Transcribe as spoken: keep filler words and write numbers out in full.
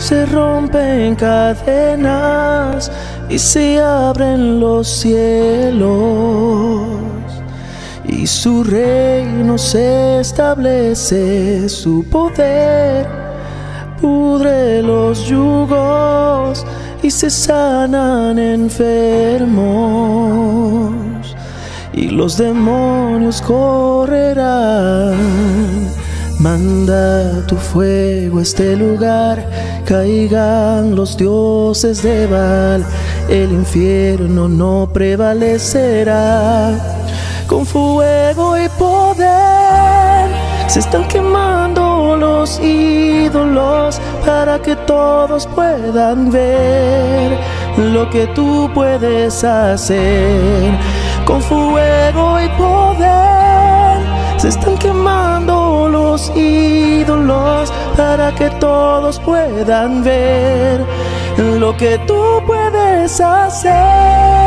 se rompen cadenas y se abren los cielos, y su reino se establece, su poder pudre los yugos y se sanan enfermos, y los demonios correrán. Manda tu fuego a este lugar, caigan los dioses de Baal, el infierno no prevalecerá. Con fuego y poder se están quemando los ídolos para que todos puedan ver lo que tú puedes hacer. Con fuego y poder se están quemando los ídolos para que todos puedan ver lo que tú puedes hacer.